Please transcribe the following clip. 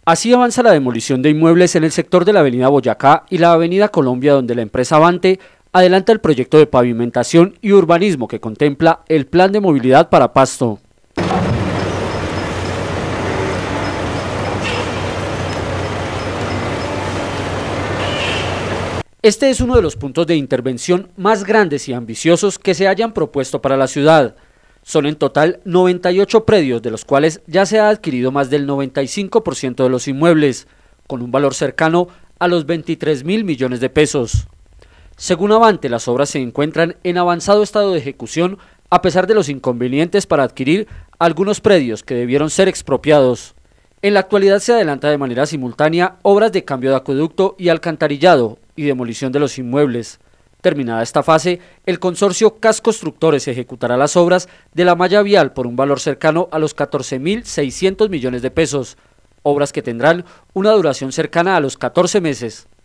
Así avanza la demolición de inmuebles en el sector de la avenida Boyacá y la avenida Colombia, donde la empresa Avante adelanta el proyecto de pavimentación y urbanismo que contempla el plan de movilidad para Pasto. Este es uno de los puntos de intervención más grandes y ambiciosos que se hayan propuesto para la ciudad. Son en total 98 predios, de los cuales ya se ha adquirido más del 95% de los inmuebles, con un valor cercano a los 23.000 millones de pesos. Según Avante, las obras se encuentran en avanzado estado de ejecución a pesar de los inconvenientes para adquirir algunos predios que debieron ser expropiados. En la actualidad se adelanta de manera simultánea obras de cambio de acueducto y alcantarillado y demolición de los inmuebles. Terminada esta fase, el consorcio CAS Constructores ejecutará las obras de la malla vial por un valor cercano a los 14.600 millones de pesos, obras que tendrán una duración cercana a los 14 meses.